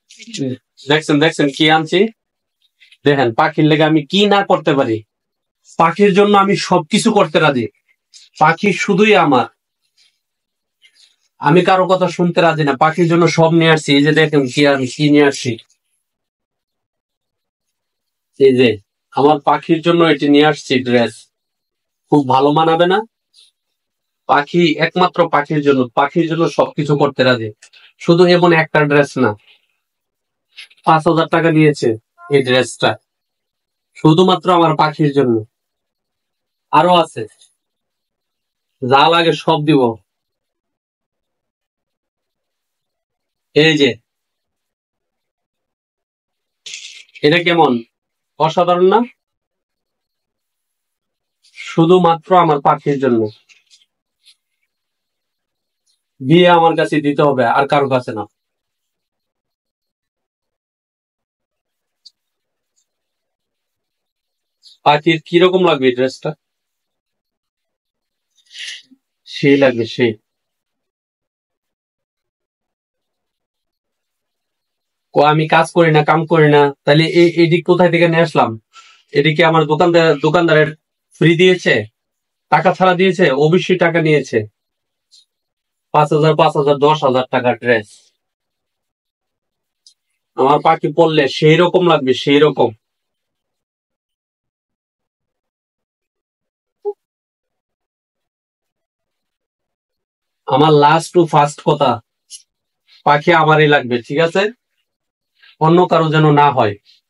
দেখছেন দেখছেন কি আনছি, দেখেন পাখির লেগে আমি কি না করতে পারি। পাখির জন্য আমি সবকিছু করতে রাজি। পাখি শুধুই আমার, আমি কারো কথা শুনতে রাজি না। পাখির জন্য সব নিয়ে আসছি। এই যে দেখেন কি আমি কি নিয়ে আসছি। এই যে আমার পাখির জন্য এটি নিয়ে আসছি ড্রেস। খুব ভালো মানাবে না? পাখি একমাত্র পাখির জন্য, পাখির জন্য সবকিছু করতে রাজি। শুধু এমন একটা ড্রেস না, 5,000 টাকা নিয়েছে এই ড্রেসটা, শুধুমাত্র আমার পাখির জন্য। আরো আছে, যা লাগে সব দিব। এই যে এটা কেমন, অসাধারণ না? শুধুমাত্র আমার পাখির জন্য। বিয়ে আমার কাছে দিতে হবে, আর কারো কাছে না। পাখির কিরকম লাগবে এই ড্রেসটা? সেই লাগবে সেই। আমি কাজ করি না, কাম করি না, তাহলে এটি কোথায় থেকে নিয়ে আসলাম? এটি কি আমার দোকানদারের ফ্রি দিয়েছে? টাকা ছাড়া দিয়েছে? অবশ্যই টাকা নিয়েছে। 5,000 5,000 10,000 টাকা ড্রেস আমার পাখি পরলে সেই রকম লাগবে, সেই রকম। আমার লাস্ট টু ফার্স্ট কথা, পাখি আমারই লাগবে, ঠিক আছে? অন্য কারো যেন না হয়।